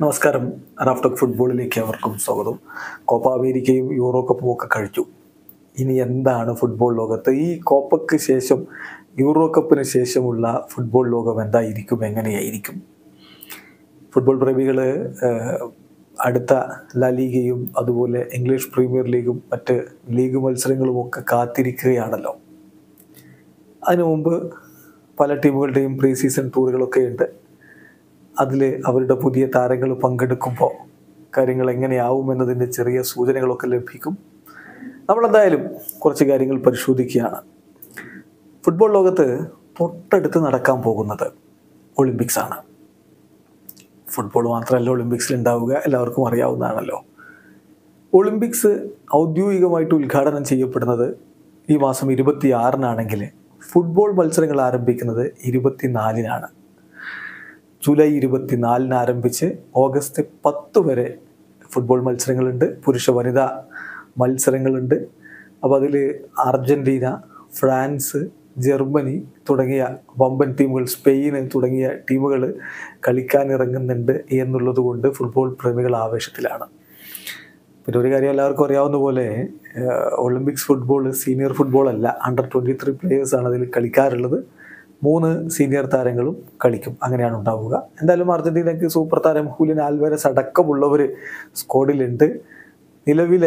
നമസ്കാരം. റാഫ്റ്റോക്ക് ഫുട്ബോളിലേക്ക് അവർക്കും സ്വാഗതം. കോപ്പ അമേരിക്കയും യൂറോ കപ്പും ഒക്കെ കഴിച്ചു. ഇനി എന്താണ് ഫുട്ബോൾ ലോകത്ത്? ഈ കോപ്പയ്ക്ക് ശേഷം യൂറോ കപ്പിന് ശേഷമുള്ള ഫുട്ബോൾ ലോകം എന്തായിരിക്കും, എങ്ങനെയായിരിക്കും? ഫുട്ബോൾ പ്രേമികൾ അടുത്ത ലാ ലീഗയും അതുപോലെ ഇംഗ്ലീഷ് പ്രീമിയർ ലീഗും മറ്റ് ലീഗ് മത്സരങ്ങളും ഒക്കെ കാത്തിരിക്കുകയാണല്ലോ. അതിനു മുമ്പ് പല ടീമുകളുടെയും പ്രീ സീസൺ ടൂറുകളൊക്കെ ഉണ്ട്. അതിൽ അവരുടെ പുതിയ താരങ്ങൾ പങ്കെടുക്കുമ്പോൾ കാര്യങ്ങൾ എങ്ങനെയാവുമെന്നതിൻ്റെ ചെറിയ സൂചനകളൊക്കെ ലഭിക്കും. നമ്മളെന്തായാലും കുറച്ച് കാര്യങ്ങൾ പരിശോധിക്കുകയാണ്. ഫുട്ബോൾ ലോകത്ത് തൊട്ടടുത്ത് നടക്കാൻ പോകുന്നത് ഒളിമ്പിക്സ് ആണ്. ഫുട്ബോൾ മാത്രമല്ല ഒളിമ്പിക്സിൽ ഉണ്ടാവുക, എല്ലാവർക്കും അറിയാവുന്നതാണല്ലോ. ഒളിമ്പിക്സ് ഔദ്യോഗികമായിട്ട് ഉദ്ഘാടനം ചെയ്യപ്പെടുന്നത് ഈ മാസം 26-നാണെങ്കിൽ ഫുട്ബോൾ മത്സരങ്ങൾ ആരംഭിക്കുന്നത് 24-നാണ്. ജൂലൈ 24-ന് ആരംഭിച്ച് ഓഗസ്റ്റ് 10 വരെ ഫുട്ബോൾ മത്സരങ്ങളുണ്ട്. പുരുഷ വനിതാ മത്സരങ്ങളുണ്ട്. അപ്പോൾ അതിൽ അർജൻറ്റീന, ഫ്രാൻസ്, ജർമ്മനി തുടങ്ങിയ വമ്പൻ ടീമുകൾ, സ്പെയിൻ തുടങ്ങിയ ടീമുകൾ കളിക്കാനിറങ്ങുന്നുണ്ട് എന്നുള്ളത് കൊണ്ട് ഫുട്ബോൾ പ്രേമികൾ ആവേശത്തിലാണ്. പിന്നെ ഒരു കാര്യം എല്ലാവർക്കും അറിയാവുന്ന പോലെ ഒളിമ്പിക്സ് ഫുട്ബോൾ സീനിയർ ഫുട്ബോൾ അല്ല, അണ്ടർ 23 പ്ലേയേഴ്സാണ് അതിൽ കളിക്കാറുള്ളത്. 3 സീനിയർ താരങ്ങളും കളിക്കും, അങ്ങനെയാണ് ഉണ്ടാവുക. എന്തായാലും അർജന്റീനയ്ക്ക് സൂപ്പർ താരം ഹൂലിയൻ ആൽവാരസ് അടക്കമുള്ളവർ സ്ക്വാഡിലുണ്ട്. നിലവിലെ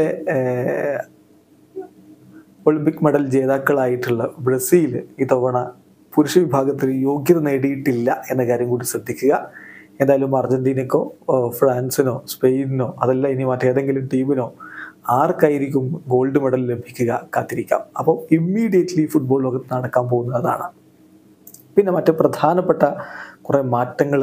ഒളിമ്പിക് മെഡൽ ജേതാക്കളായിട്ടുള്ള ബ്രസീൽ ഇത്തവണ പുരുഷ വിഭാഗത്തിൽ യോഗ്യത നേടിയിട്ടില്ല എന്ന കാര്യം കൂടി ശ്രദ്ധിക്കുക. എന്തായാലും അർജന്റീനക്കോ ഫ്രാൻസിനോ സ്പെയിനിനോ അതല്ല ഇനി മറ്റേതെങ്കിലും ടീമിനോ ആർക്കായിരിക്കും ഗോൾഡ് മെഡൽ ലഭിക്കുക, കാത്തിരിക്കാം. അപ്പോൾ ഇമ്മീഡിയറ്റ്ലി ഫുട്ബോൾ ലോകത്ത് നടക്കാൻ പോകുന്നതാണ്. പിന്നെ മറ്റ് പ്രധാനപ്പെട്ട കുറേ മാറ്റങ്ങൾ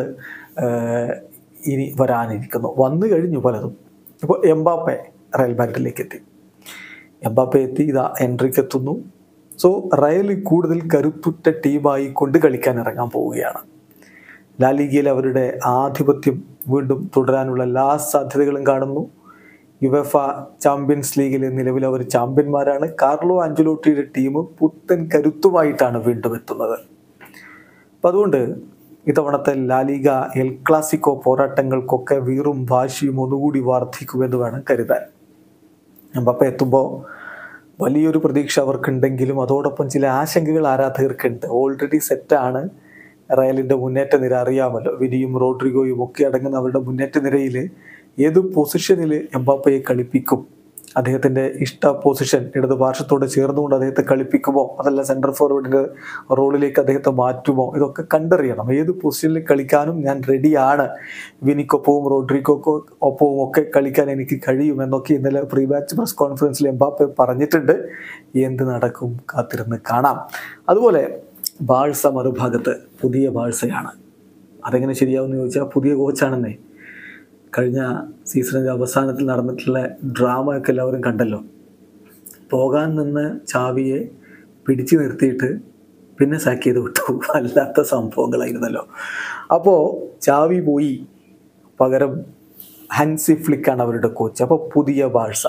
ഇനി വരാനിരിക്കുന്നു, വന്നു കഴിഞ്ഞു പലതും. ഇപ്പോൾ എംബാപ്പെ റയൽ മാഡ്രിഡിലേക്ക് എത്തി. എംബാപ്പെ എത്തി, ഇതാ എൻട്രിക്ക് എത്തുന്നു. സോ റയൽ കൂടുതൽ കരുത്തുറ്റ ടീമായി കൊണ്ട് കളിക്കാൻ ഇറങ്ങാൻ പോവുകയാണ്. ലാ ലീഗയിൽ അവരുടെ ആധിപത്യം വീണ്ടും തുടരാനുള്ള എല്ലാ സാധ്യതകളും കാണുന്നു. യുവേഫ ചാമ്പ്യൻസ് ലീഗിൽ നിലവിൽ അവർ ചാമ്പ്യന്മാരാണ്. കാർലോ ആഞ്ചലോട്ടിയുടെ ടീം പുത്തൻ കരുത്തുമായിട്ടാണ് വീണ്ടും എത്തുന്നത്. അപ്പം അതുകൊണ്ട് ഇത്തവണത്തെ ലാ ലീഗ എൽ ക്ലാസിക്കോ പോരാട്ടങ്ങൾക്കൊക്കെ വീറും വാശിയും ഒന്നുകൂടി വർദ്ധിക്കുമെന്ന് വേണം കരുതാൻ. എംബാപ്പെ എത്തുമ്പോൾ വലിയൊരു പ്രതീക്ഷ അവർക്കുണ്ടെങ്കിലും അതോടൊപ്പം ചില ആശങ്കകൾ ആരാധകർക്കുണ്ട്. ഓൾറെഡി സെറ്റാണ് റയലിൻ്റെ മുന്നേറ്റ നിര, അറിയാമല്ലോ. വിനിയും റോഡ്രിഗോയും ഒക്കെ അടങ്ങുന്ന അവരുടെ മുന്നേറ്റ നിരയിൽ ഏത് പൊസിഷനിൽ എംബാപ്പയെ കളിപ്പിക്കും, അദ്ദേഹത്തിൻ്റെ ഇഷ്ട പൊസിഷൻ ഇടത് പാർശ്വത്തോടെ ചേർന്നുകൊണ്ട് അദ്ദേഹത്തെ കളിപ്പിക്കുമോ, അതല്ല സെൻട്രൽ ഫോർവേഡിൻ്റെ റോളിലേക്ക് അദ്ദേഹത്തെ മാറ്റുമോ, ഇതൊക്കെ കണ്ടറിയണം. ഏത് പൊസിഷനിൽ കളിക്കാനും ഞാൻ റെഡിയാണ്, വിനിക്കൊപ്പവും റോഡ്രിഗോക്കോ ഒപ്പവും ഒക്കെ കളിക്കാൻ എനിക്ക് കഴിയുമെന്നൊക്കെ ഇന്നലെ പ്രീ മാച്ച് പ്രസ് കോൺഫറൻസിൽ എംബാപ്പെ പറഞ്ഞിട്ടുണ്ട്. എന്ത് നടക്കും, കാത്തിരുന്ന് കാണാം. അതുപോലെ ബാഴ്സ മറുഭാഗത്ത് പുതിയ ബാഴ്സയാണ്. അതെങ്ങനെ ശരിയാവുമെന്ന് ചോദിച്ചാൽ പുതിയ കോച്ചാണെന്നേ. കഴിഞ്ഞ സീസണിൻ്റെ അവസാനത്തിൽ നടന്നിട്ടുള്ള ഡ്രാമ ഒക്കെ എല്ലാവരും കണ്ടല്ലോ. പോകാൻ നിന്ന് ചാവിയെ പിടിച്ചു നിർത്തിയിട്ട് പിന്നെ സാക്ക് ചെയ്ത് വിട്ടു. അല്ലാത്ത സംഭവങ്ങളായിരുന്നല്ലോ. അപ്പോൾ ചാവി പോയി, പകരം ഹാൻസി ഫ്ലിക്കാണ് അവരുടെ കോച്ച്. അപ്പോൾ പുതിയ ബാഴ്സ.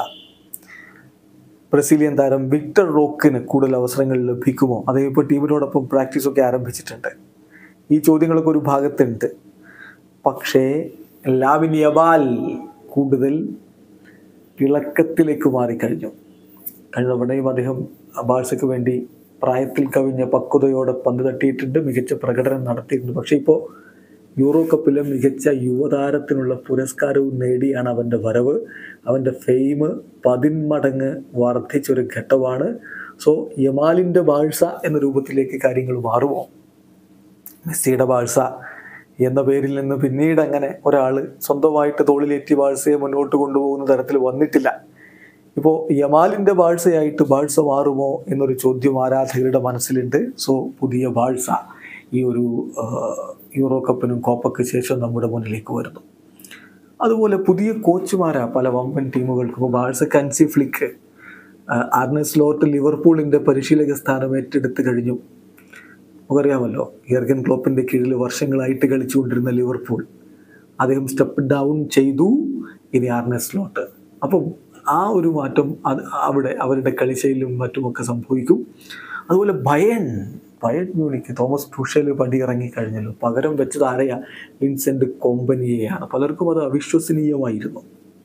ബ്രസീലിയൻ താരം വിക്ടർ റോക്കിന് കൂടുതൽ അവസരങ്ങൾ ലഭിക്കുമോ? അദ്ദേഹം ഇപ്പോൾ ടീമിനോടൊപ്പം പ്രാക്ടീസൊക്കെ ആരംഭിച്ചിട്ടുണ്ട്. ഈ ചോദ്യങ്ങളൊക്കെ ഒരു ഭാഗത്തുണ്ട്. പക്ഷേ ലാമിൻ യമാൽ കൂടുതൽ ഇളക്കത്തിലേക്ക് മാറിക്കഴിഞ്ഞു. കഴിഞ്ഞ തവണയും അദ്ദേഹം ബാഴ്സയ്ക്ക് വേണ്ടി പ്രായത്തിൽ കവിഞ്ഞ പക്വതയോടെ പന്ത് തട്ടിയിട്ടുണ്ട്, മികച്ച പ്രകടനം നടത്തിയിട്ടുണ്ട്. പക്ഷേ ഇപ്പോൾ യൂറോ കപ്പിലെ മികച്ച യുവതാരത്തിനുള്ള പുരസ്കാരവും നേടിയാണ് അവൻ്റെ വരവ്. അവൻ്റെ ഫെയിം 10 മടങ്ങ് വർദ്ധിച്ചൊരു ഘട്ടമാണ്. സോ യമാലിൻ്റെ ബാഴ്സ എന്ന രൂപത്തിലേക്ക് കാര്യങ്ങൾ മാറുമോ? മെസ്സിയുടെ ബാഴ്സ എന്ന പേരിൽ നിന്ന് പിന്നീട് അങ്ങനെ ഒരാൾ സ്വന്തമായിട്ട് തോളിലേറ്റി ബാഴ്സയെ മുന്നോട്ട് കൊണ്ടുപോകുന്ന തരത്തിൽ വന്നിട്ടില്ല. ഇപ്പോൾ യമാലിൻ്റെ ബാഴ്സയായിട്ട് ബാഴ്സ മാറുമോ എന്നൊരു ചോദ്യം ആരാധകരുടെ മനസ്സിലുണ്ട്. സോ പുതിയ ബാഴ്സ ഈ ഒരു യൂറോ കപ്പിനും കോപ്പയ്ക്ക് ശേഷം നമ്മുടെ മുന്നിലേക്ക് വരുന്നു. അതുപോലെ പുതിയ കോച്ചുമാരാ പല വമ്പൻ ടീമുകൾക്കും. ഇപ്പോൾ ബാഴ്സക്ക് ഹാൻസി ഫ്ലിക്ക്, ആർനെ സ്ലോട്ട് ലിവർപൂളിൻ്റെ പരിശീലക സ്ഥാനം ഏറ്റെടുത്ത് കഴിഞ്ഞു. നമുക്കറിയാമല്ലോ, യർഗൻ ക്ലോപ്പിൻ്റെ കീഴിൽ വർഷങ്ങളായിട്ട് കളിച്ചുകൊണ്ടിരുന്ന ലിവർപൂൾ, അദ്ദേഹം സ്റ്റെപ്പ് ഡൗൺ ചെയ്തു. ഇനി ആർനെ സ്ലോട്ട്. അപ്പം ആ ഒരു മാറ്റം അവിടെ അവരുടെ കളിശൈലിയും മറ്റുമൊക്കെ സംഭവിക്കും. അതുപോലെ ബയേൺ മ്യൂണിക്ക് തോമസ് ടുഷേൽ പടിയിറങ്ങി കഴിഞ്ഞല്ലോ. പകരം വെച്ചത് ആരെയാ? വിൻസെന്റ് കോമ്പനിയെയാണ്. പലർക്കും അത് അവിശ്വസനീയമായിരുന്നു.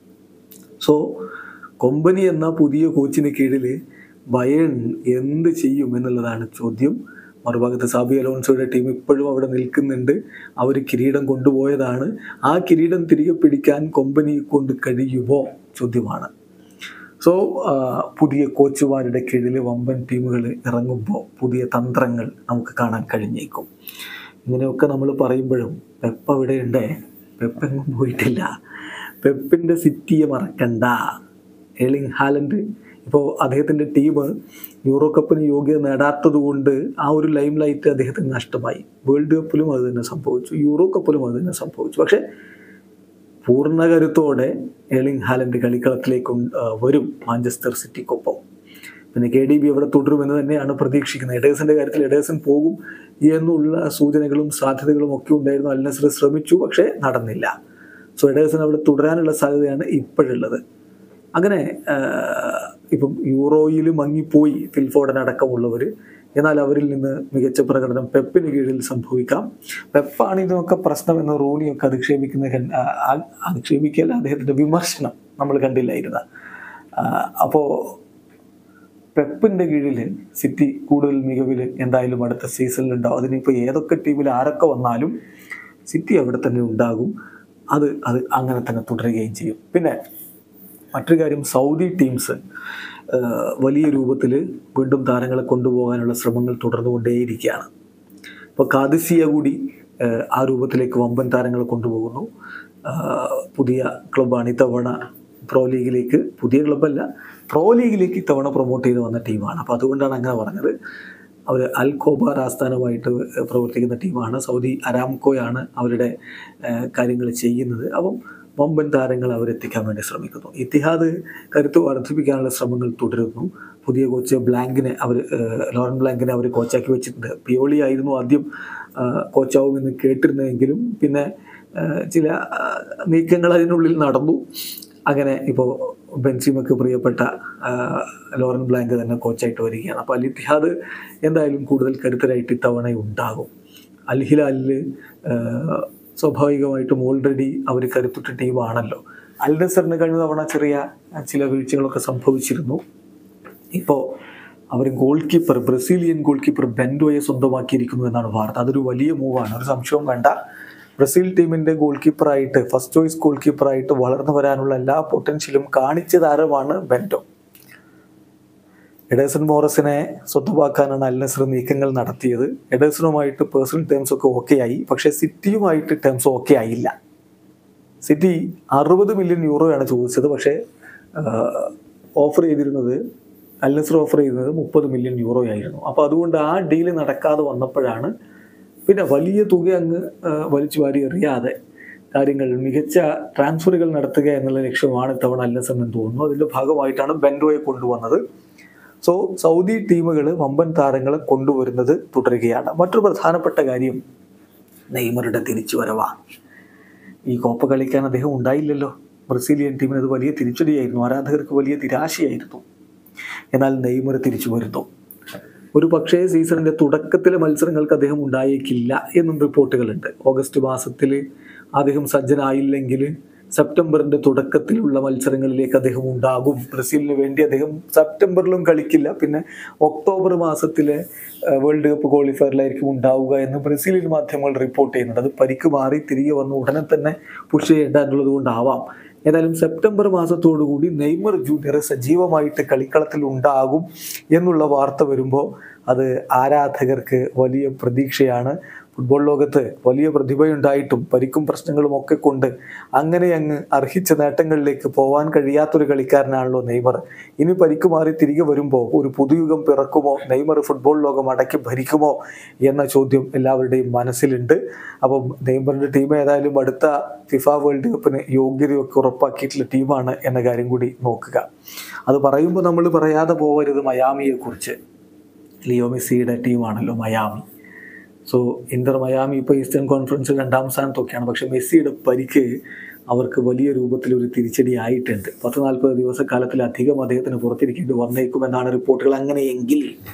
സോ കോമ്പനി എന്ന പുതിയ കോച്ചിന് കീഴിൽ ബയേൺ എന്ത് ചെയ്യും എന്നുള്ളതാണ് ചോദ്യം. മറുഭാഗത്ത് സാബി അലോൺസോയുടെ ടീം ഇപ്പോഴും അവിടെ നിൽക്കുന്നുണ്ട്. അവർ കിരീടം കൊണ്ടുപോയതാണ്. ആ കിരീടം തിരികെ പിടിക്കാൻ കോമ്പനിയെ കൊണ്ട് കഴിയുമോ ചോദ്യമാണ്. സോ പുതിയ കോച്ചുമാരുടെ കീഴിൽ വമ്പൻ ടീമുകൾ ഇറങ്ങുമ്പോൾ പുതിയ തന്ത്രങ്ങൾ നമുക്ക് കാണാൻ കഴിഞ്ഞേക്കും. ഇങ്ങനെയൊക്കെ നമ്മൾ പറയുമ്പോഴും പെപ്പ് അവിടെയുണ്ടേ. പെപ്പെങ്ങും പോയിട്ടില്ല. പെപ്പിൻ്റെ സിറ്റിയെ മറക്കണ്ട. എർലിംഗ് ഹാലൻഡ് ഇപ്പോൾ അദ്ദേഹത്തിൻ്റെ ടീം യൂറോ കപ്പിന് യോഗ്യത നേടാത്തത് കൊണ്ട് ആ ഒരു ലൈം ലൈറ്റ് അദ്ദേഹത്തിന് നഷ്ടമായി. വേൾഡ് കപ്പിലും അത് തന്നെ സംഭവിച്ചു, യൂറോ കപ്പിലും അത് തന്നെ സംഭവിച്ചു. പക്ഷേ പൂർണ്ണ കരുത്തോടെ എർലിംഗ് ഹാലൻഡ് കളിക്കളത്തിലേക്ക് വരും മാഞ്ചസ്റ്റർ സിറ്റിക്കൊപ്പം. പിന്നെ KDB അവിടെ തുടരുമെന്ന് തന്നെയാണ് പ്രതീക്ഷിക്കുന്നത്. എഡേഴ്സൻ്റെ കാര്യത്തിൽ എഡേഴ്സൺ പോകും എന്നുള്ള സൂചനകളും സാധ്യതകളും ഒക്കെ ഉണ്ടായിരുന്നു. അൽ നസ്ർ ശ്രമിച്ചു, പക്ഷേ നടന്നില്ല. സോ എഡേഴ്സൺ അവിടെ തുടരാനുള്ള സാധ്യതയാണ് ഇപ്പോഴുള്ളത്. അങ്ങനെ ഇപ്പം യൂറോയിൽ മങ്ങിപ്പോയി ഫിൽഫോഡൻ അടക്കമുള്ളവർ. എന്നാൽ അവരിൽ നിന്ന് മികച്ച പ്രകടനം പെപ്പിന് കീഴിൽ സംഭവിക്കാം. പെപ്പാണ് ഇതിനൊക്കെ പ്രശ്നമെന്ന് റൂണിയൊക്കെ അധിക്ഷേപിക്കൽ അദ്ദേഹത്തിൻ്റെ വിമർശനം നമ്മൾ കണ്ടില്ലായിരുന്ന. അപ്പോൾ പെപ്പിൻ്റെ കീഴിൽ സിറ്റി കൂടുതൽ മികവിൽ എന്തായാലും അടുത്ത സീസണിലുണ്ടാവും. അതിനിപ്പോൾ ഏതൊക്കെ ടീമിൽ ആരൊക്കെ വന്നാലും സിറ്റി അവിടെ തന്നെ ഉണ്ടാകും. അത് അങ്ങനെ തന്നെ തുടരുകയും ചെയ്യും. പിന്നെ മറ്റൊരു കാര്യം, സൗദി ടീംസ് വലിയ രൂപത്തിൽ വീണ്ടും താരങ്ങളെ കൊണ്ടുപോകാനുള്ള ശ്രമങ്ങൾ തുടർന്നുകൊണ്ടേയിരിക്കുകയാണ്. ഇപ്പോൾ കാദിസിയ കൂടി ആ രൂപത്തിലേക്ക് വമ്പൻ താരങ്ങളെ കൊണ്ടുപോകുന്നു. പുതിയ ക്ലബ്ബാണ് ഇത്തവണ പ്രോ ലീഗിലേക്ക്, പുതിയ ക്ലബ്ബല്ല, പ്രോ ലീഗിലേക്ക് ഇത്തവണ പ്രൊമോട്ട് ചെയ്ത് വന്ന ടീമാണ്. അപ്പോൾ അതുകൊണ്ടാണ് അങ്ങനെ പറഞ്ഞത്. അവർ അൽ ഖോബാർ ആസ്ഥാനമായിട്ട് പ്രവർത്തിക്കുന്ന ടീമാണ്. സൗദി അരാംകോയാണ് അവരുടെ കാര്യങ്ങൾ ചെയ്യുന്നത്. അപ്പം വമ്പൻ താരങ്ങൾ അവരെത്തിക്കാൻ വേണ്ടി ശ്രമിക്കുന്നു. ഇത്തിഹാദ് കരുത്ത് വർദ്ധിപ്പിക്കാനുള്ള ശ്രമങ്ങൾ തുടരുന്നു. പുതിയ കോച്ച് ലോറൻ ബ്ലാങ്കിനെ അവർ കോച്ചാക്കി വെച്ചിട്ടുണ്ട്. പിയോളി ആയിരുന്നു ആദ്യം കോച്ചാവുമെന്ന് കേട്ടിരുന്നെങ്കിലും പിന്നെ ചില നീക്കങ്ങൾ അതിനുള്ളിൽ നടന്നു. അങ്ങനെ ഇപ്പോൾ ബെൻസിമക്ക് പ്രിയപ്പെട്ട ലോറൻ ബ്ലാങ്ക് തന്നെ കോച്ചായിട്ട് വരികയാണ്. അപ്പോൾ അൽ ഇത്തിഹാദ് എന്തായാലും കൂടുതൽ കരുത്തരായിട്ട് ഇത്തവണ ഉണ്ടാകും. അൽ ഹിലാലിൽ സ്വാഭാവികമായിട്ടും ഓൾറെഡി അവർ കരുത്തുറ്റ ടീമാണല്ലോ. അൽ നസറിന് കഴിഞ്ഞ തവണ ചില വീഴ്ചകളൊക്കെ സംഭവിച്ചിരുന്നു. ഇപ്പോൾ അവർ ബ്രസീലിയൻ ഗോൾ കീപ്പർ ബെൻഡോയെ സ്വന്തമാക്കിയിരിക്കുന്നു എന്നാണ് വാർത്ത. അതൊരു വലിയ മൂവാണ്, ഒരു സംശയവും വേണ്ട. ബ്രസീൽ ടീമിൻ്റെ ഫസ്റ്റ് ചോയ്സ് ഗോൾ കീപ്പറായിട്ട് വളർന്നു വരാനുള്ള എല്ലാ പൊട്ടൻഷ്യലും കാണിച്ച താരമാണ് ബെൻഡോ. എഡേഴ്സൺ മോറസിനെ സ്വന്തമാക്കാനാണ് അൽ നസർ നീക്കങ്ങൾ നടത്തിയത്. എഡേഴ്സണുമായിട്ട് പേഴ്സണൽ ടേംസ് ഒക്കെ ഓക്കെ ആയി, പക്ഷേ സിറ്റിയുമായിട്ട് ടേംസ് ഓക്കെ ആയില്ല. സിറ്റി 60 മില്യൺ യൂറോയാണ് ചോദിച്ചത്, പക്ഷേ ഓഫർ ചെയ്തിരുന്നത് അൽ നസർ ഓഫർ ചെയ്തത് 30 മില്യൺ യൂറോ ആയിരുന്നു. അപ്പോൾ അതുകൊണ്ട് ആ ഡീല് നടക്കാതെ വന്നപ്പോഴാണ് പിന്നെ വലിയ തുക അങ്ങ് വലിച്ചു വാരി എറിയാതെ കാര്യങ്ങൾ മികച്ച ട്രാൻസ്ഫറുകൾ നടത്തുക എന്നുള്ള ലക്ഷ്യമാണ് ഇത്തവണ അൽ നസറിന് തോന്നുന്നു. അതിൻ്റെ ഭാഗമായിട്ടാണ് ബെൻഡോയെ കൊണ്ടുവന്നത്. സോ സൗദി ടീമുകൾ വമ്പൻ താരങ്ങളെ കൊണ്ടുവരുന്നത് തുടരുകയാണ്. മറ്റൊരു പ്രധാനപ്പെട്ട കാര്യം നെയ്മറുടെ തിരിച്ചുവരവാണ്. ഈ കോപ്പ കളിക്കാൻ അദ്ദേഹം ഉണ്ടായില്ലല്ലോ. ബ്രസീലിയൻ ടീമിന് അത് വലിയ തിരിച്ചടിയായിരുന്നു, ആരാധകർക്ക് വലിയ നിരാശയായിരുന്നു. എന്നാൽ നെയ്മർ തിരിച്ചു വരുന്നു. ഒരു പക്ഷേ സീസണിൻ്റെ തുടക്കത്തിലെ മത്സരങ്ങൾക്ക് അദ്ദേഹം ഉണ്ടായേക്കില്ല എന്നും റിപ്പോർട്ടുകളുണ്ട്. ഓഗസ്റ്റ് മാസത്തിൽ അദ്ദേഹം സജ്ജനായില്ലെങ്കിൽ സെപ്റ്റംബറിൻ്റെ തുടക്കത്തിലുള്ള മത്സരങ്ങളിലേക്ക് അദ്ദേഹം ഉണ്ടാകും. ബ്രസീലിന് വേണ്ടി അദ്ദേഹം സെപ്റ്റംബറിലും കളിക്കില്ല, പിന്നെ ഒക്ടോബർ മാസത്തിലെ വേൾഡ് കപ്പ് ക്വാളിഫയറിലായിരിക്കും ഉണ്ടാവുക എന്ന് ബ്രസീലിയൻ മാധ്യമങ്ങൾ റിപ്പോർട്ട് ചെയ്യുന്നുണ്ട്. അത് പരിക്ക് മാറി തിരികെ വന്ന് ഉടനെ തന്നെ പുഷ് ചെയ്യേണ്ട എന്നുള്ളത് കൊണ്ടാവാം. ഏതായാലും സെപ്റ്റംബർ മാസത്തോടുകൂടി നെയ്മർ ജൂനിയർ സജീവമായിട്ട് കളിക്കളത്തിൽ ഉണ്ടാകും എന്നുള്ള വാർത്ത വരുമ്പോൾ അത് ആരാധകർക്ക് വലിയ പ്രതീക്ഷയാണ്. ഫുട്ബോൾ ലോകത്ത് വലിയ പ്രതിഭയുണ്ടായിട്ടും പരിക്കും പ്രശ്നങ്ങളും ഒക്കെ കൊണ്ട് അങ്ങനെ അങ്ങ് അർഹിച്ച നേട്ടങ്ങളിലേക്ക് പോകാൻ കഴിയാത്തൊരു കളിക്കാരനാണല്ലോ നെയ്മർ. ഇനി പരിക്ക് മാറി തിരികെ വരുമ്പോൾ ഒരു പുതുയുഗം പിറക്കുമോ? നെയ്മർ ഫുട്ബോൾ ലോകം അടക്കി ഭരിക്കുമോ എന്ന ചോദ്യം എല്ലാവരുടെയും മനസ്സിലുണ്ട്. അപ്പം നെയ്മറിൻ്റെ ടീം ഏതായാലും അടുത്ത ഫിഫ വേൾഡ് കപ്പിന് യോഗ്യതയൊക്കെ ഉറപ്പാക്കിയിട്ടുള്ള ടീമാണ് എന്ന കാര്യം കൂടി നോക്കുക. അത് പറയുമ്പോൾ നമ്മൾ പറയാതെ പോകരുത് മയാമിയെക്കുറിച്ച്. ലിയോ മെസ്സിയുടെ ടീമാണല്ലോ മയാമി. സോ ഇന്റർ മയാമി ഇപ്പോൾ ഈസ്റ്റേൺ കോൺഫറൻസിൽ 2ാം സ്ഥാനത്തൊക്കെയാണ്. പക്ഷേ മെസ്സിയുടെ പരിക്ക് അവർക്ക് വലിയ രൂപത്തിലൊരു തിരിച്ചടി ആയിട്ടുണ്ട്. 10-40 ദിവസക്കാലത്തിലധികം അദ്ദേഹത്തിന് പുറത്തിരിക്കേണ്ടി വന്നേക്കുമെന്നാണ് റിപ്പോർട്ടുകൾ. അങ്ങനെയെങ്കിൽ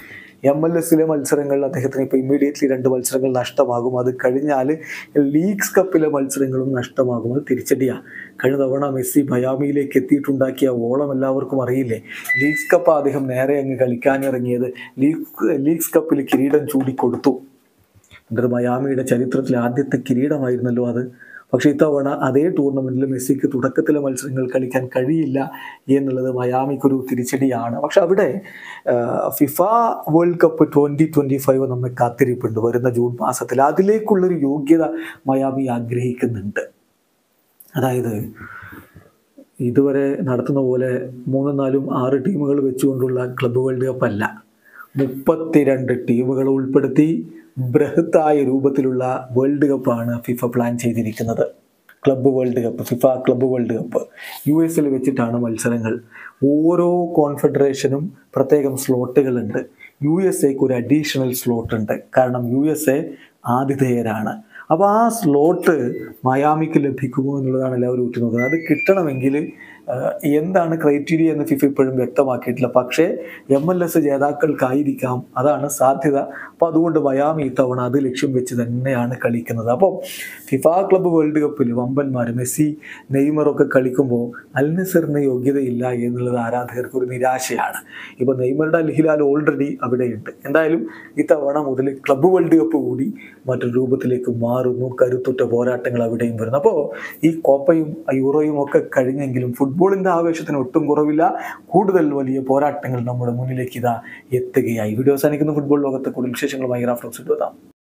MLS മത്സരങ്ങളിൽ അദ്ദേഹത്തിന് ഇപ്പോൾ ഇമ്മീഡിയറ്റ്ലി 2 മത്സരങ്ങൾ നഷ്ടമാകും. അത് കഴിഞ്ഞാൽ ലീഗ്സ് കപ്പിലെ മത്സരങ്ങളും നഷ്ടമാകും. അത് തിരിച്ചടിയാണ്. കഴിഞ്ഞ തവണ മെസ്സി മയാമിയിലേക്ക് എത്തിയിട്ടുണ്ടാക്കിയ ഓളം എല്ലാവർക്കും അറിയില്ലേ. ലീഗ്സ് കപ്പ് അദ്ദേഹം നേരെ അങ്ങ് കളിക്കാനിറങ്ങിയത് ലീഗ്സ് കപ്പിൽ കിരീടം ചൂടിക്കൊടുത്തു. എന്നിട്ട് മയാമിയുടെ ചരിത്രത്തിലെ ആദ്യത്തെ കിരീടമായിരുന്നല്ലോ അത്. പക്ഷേ ഇത്തവണ അതേ ടൂർണമെൻറ്റിൽ മെസ്സിക്ക് തുടക്കത്തിലെ മത്സരങ്ങൾ കളിക്കാൻ കഴിയില്ല എന്നുള്ളത് മയാമിക്കൊരു തിരിച്ചടിയാണ്. പക്ഷെ അവിടെ ഫിഫ വേൾഡ് കപ്പ് 2025 നമ്മെ കാത്തിരിപ്പുണ്ട് വരുന്ന ജൂൺ മാസത്തിൽ. അതിലേക്കുള്ളൊരു യോഗ്യത മയാമി ആഗ്രഹിക്കുന്നുണ്ട്. അതായത് ഇതുവരെ നടത്തുന്ന പോലെ 3, 4, 6 ടീമുകൾ വെച്ചുകൊണ്ടുള്ള ക്ലബ്ബ് വേൾഡ് കപ്പ് അല്ല. 32 ടീമുകൾ ഉൾപ്പെടുത്തി ബൃഹത്തായ രൂപത്തിലുള്ള വേൾഡ് കപ്പാണ് ഫിഫ പ്ലാൻ ചെയ്തിരിക്കുന്നത്. Club world cup, FIFA club world cup US വെച്ചിട്ടാണ് മത്സരങ്ങൾ. ഓരോ കോൺഫെഡറേഷനും പ്രത്യേകം സ്ലോട്ടുകളുണ്ട്. USA ഒരു അഡീഷണൽ സ്ലോട്ട് ഉണ്ട്. കാരണം USA ആതിഥേയരാണ്. അപ്പോൾ ആ സ്ലോട്ട് മയാമിക്ക് ലഭിക്കുമോ എന്നുള്ളതാണ് എല്ലാവരും ഉറ്റുനോക്കുന്നത്. അത് കിട്ടണമെങ്കിൽ എന്താണ് ക്രൈറ്റീരിയ എന്ന് ഫിഫ ഇപ്പോഴും വ്യക്തമാക്കിയിട്ടില്ല. പക്ഷേ MLS ജേതാക്കൾക്കായിരിക്കാം, അതാണ് സാധ്യത. അപ്പോൾ അതുകൊണ്ട് മയാമി ഇത്തവണ അത് ലക്ഷ്യം വെച്ച് തന്നെയാണ് കളിക്കുന്നത്. അപ്പോൾ ഫിഫ ക്ലബ്ബ് വേൾഡ് കപ്പിൽ വമ്പന്മാർ മെസ്സി, നെയ്മറൊക്കെ കളിക്കുമ്പോൾ അൽ നസറിന് യോഗ്യതയില്ല എന്നുള്ളത് ആരാധകർക്ക് ഒരു നിരാശയാണ്. ഇപ്പോൾ നെയ്മറുടെ അൽ ഹിലാൽ ഓൾറെഡി അവിടെയുണ്ട്. എന്തായാലും ഇത്തവണ മുതൽ ക്ലബ്ബ് വേൾഡ് കപ്പ് കൂടി മറ്റൊരു രൂപത്തിലേക്ക് മാറുന്നു. കരുത്തുറ്റ പോരാട്ടങ്ങൾ അവിടെയും വരുന്നു. അപ്പോൾ ഈ കോപ്പയും യൂറോയും ഒക്കെ കഴിഞ്ഞെങ്കിലും ഫുട്ബോളിൻ്റെ ആവേശത്തിന് ഒട്ടും കുറവില്ല. കൂടുതൽ വലിയ പോരാട്ടങ്ങൾ നമ്മുടെ മുന്നിലേക്ക് ഇതാ എത്തുകയായി. വീഡിയോ അവസാനിക്കുന്ന ഫുട്ബോൾ ലോകത്തെ കൂടുതൽ വിശേഷങ്ങളുമായി റാഫ്റ്റോക്സ് എത്താം.